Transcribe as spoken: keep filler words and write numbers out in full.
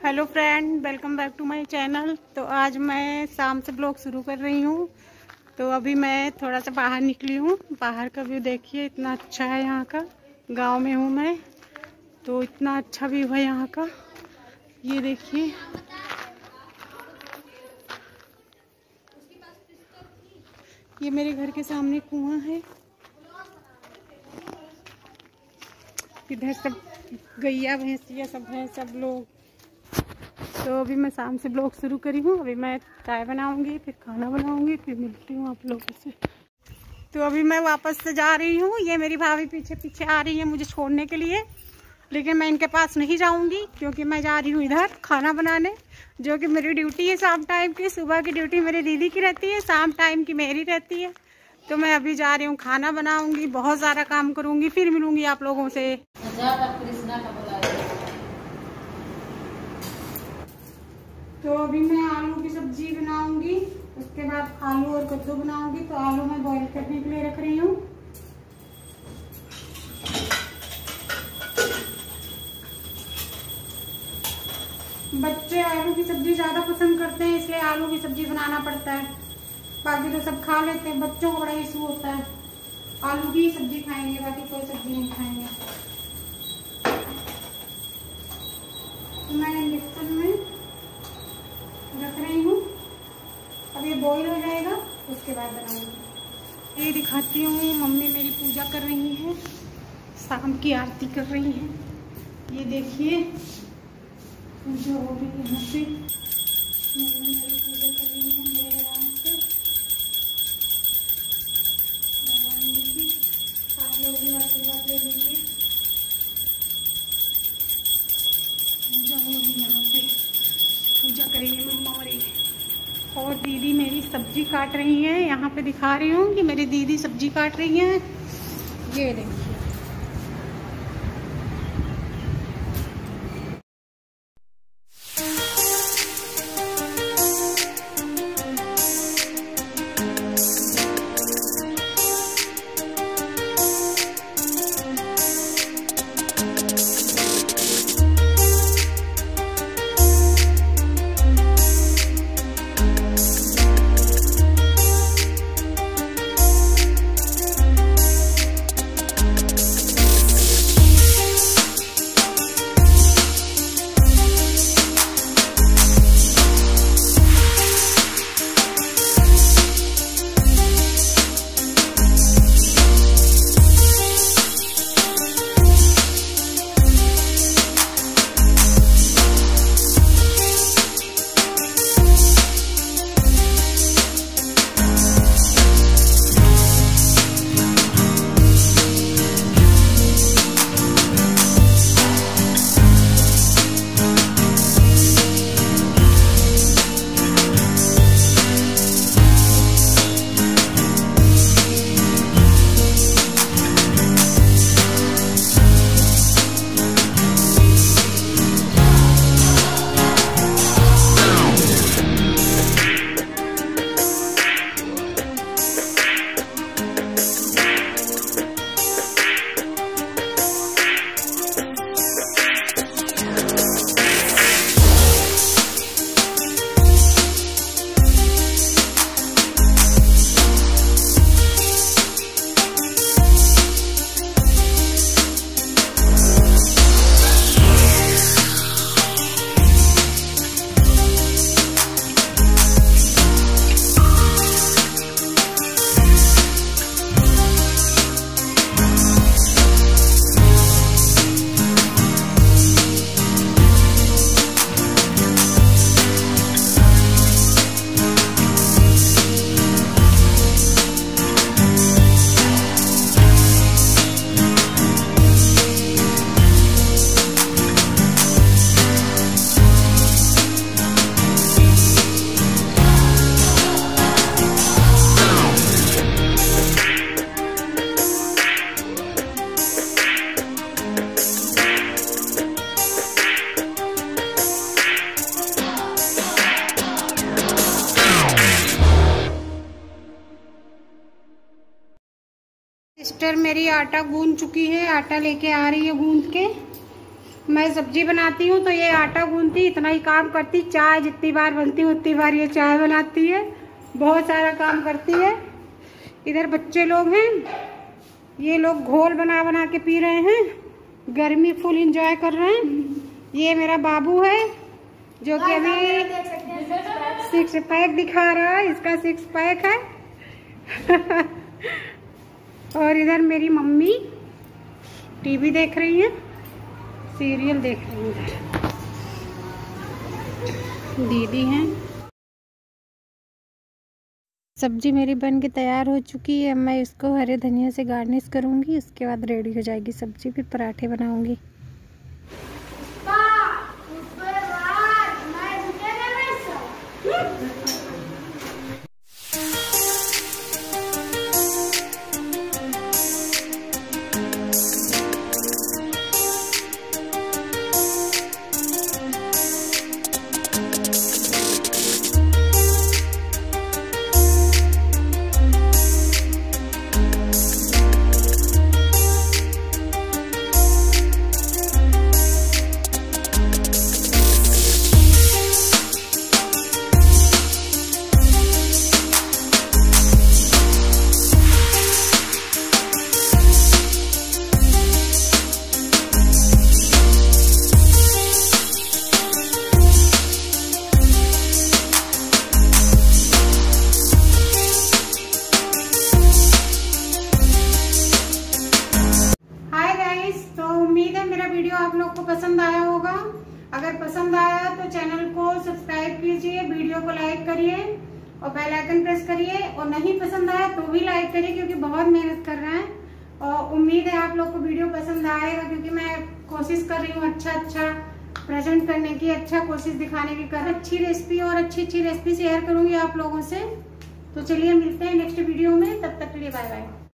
Hello friend, welcome back to my channel. तो आज मैं शाम से ब्लॉग शुरू कर रही हूँ। तो अभी मैं थोड़ा सा बाहर निकली हूँ। बाहर का व्यू देखिए, इतना अच्छा है यहाँ का। गांव में हूँ मैं, तो इतना अच्छा व्यू है यहाँ का। ये देखिए, ये मेरे घर के सामने कुआं है। इधर सब गैया भैंसिया सब है, सब लोग। तो अभी मैं शाम से ब्लॉग शुरू करी हूँ। अभी मैं चाय बनाऊंगी, फिर खाना बनाऊंगी, फिर मिलती हूँ आप लोगों से। तो अभी मैं वापस से जा रही हूँ। ये मेरी भाभी पीछे पीछे आ रही है मुझे छोड़ने के लिए, लेकिन मैं इनके पास नहीं जाऊंगी क्योंकि मैं जा रही हूँ इधर खाना बनाने, जो कि मेरी ड्यूटी है शाम टाइम की। सुबह की ड्यूटी मेरी दीदी की रहती है, शाम टाइम की मेरी रहती है। तो मैं अभी जा रही हूँ, खाना बनाऊंगी, बहुत सारा काम करूंगी, फिर मिलूंगी आप लोगों से। तो अभी मैं आलू की सब्जी बनाऊंगी, उसके बाद आलू और कद्दू बनाऊंगी। तो आलू मैं बॉईल करने के लिए रख रही हूँ। बच्चे आलू की सब्जी ज्यादा पसंद करते हैं, इसलिए आलू की सब्जी बनाना पड़ता है। बाकी तो सब खा लेते हैं, बच्चों को बड़ा इशू होता है। आलू की सब्जी खाएंगे, बाकी कोई सब्जी नहीं खाएंगे। तो मैं मिक्सर में रख रही हूँ। अब ये बॉईल हो जाएगा, उसके बाद बनाऊंगी। ये दिखाती हूँ, मम्मी मेरी पूजा कर रही है, शाम की आरती कर रही है। ये देखिए, पूजा हो रही है यहाँ पे। मम्मी मेरी पूजा कर रही है मेरे आराम से। भगवान जी की आप लोग भी आशीर्वाद ले लीजिए। पूजा हो रही है यहाँ पे, पूजा करेंगे मम्मा। और और दीदी मेरी सब्जी काट रही है। यहाँ पे दिखा रही हूँ कि मेरी दीदी सब्जी काट रही है। ये देखिए, सिस्टर मेरी आटा गूंद चुकी है, आटा लेके आ रही है गूंद के। मैं सब्जी बनाती हूँ तो ये आटा गूंथती, इतना ही काम करती। चाय जितनी बार बनती है उतनी बार ये चाय बनाती है, बहुत सारा काम करती है। इधर बच्चे लोग हैं, ये लोग घोल बना बना के पी रहे हैं, गर्मी फुल एंजॉय कर रहे हैं। ये मेरा बाबू है जो कि अभी सिक्स पैक दिखा रहा है, इसका सिक्स पैक है। और इधर मेरी मम्मी टीवी देख रही है, सीरियल देख रही है। दीदी हैं। सब्जी मेरी बन के तैयार हो चुकी है। अब मैं इसको हरे धनिया से गार्निश करूंगी, उसके बाद रेडी हो जाएगी सब्जी, फिर पराठे बनाऊंगी। वीडियो आप लोग को पसंद आया होगा। अगर पसंद आया तो चैनल को सब्सक्राइब कीजिए, वीडियो को लाइक करिए और बेल आइकन प्रेस करिए। और नहीं पसंद आया तो भी लाइक करिए, क्योंकि बहुत मेहनत कर रहे हैं और उम्मीद है आप लोग को वीडियो पसंद आएगा, क्योंकि मैं कोशिश कर रही हूँ अच्छा अच्छा प्रेजेंट करने की, अच्छा कोशिश दिखाने की कर अच्छी रेसिपी और अच्छी अच्छी रेसिपी शेयर करूंगी आप लोगों से। तो चलिए मिलते हैं नेक्स्ट वीडियो में, तब तक के लिए बाय बाय।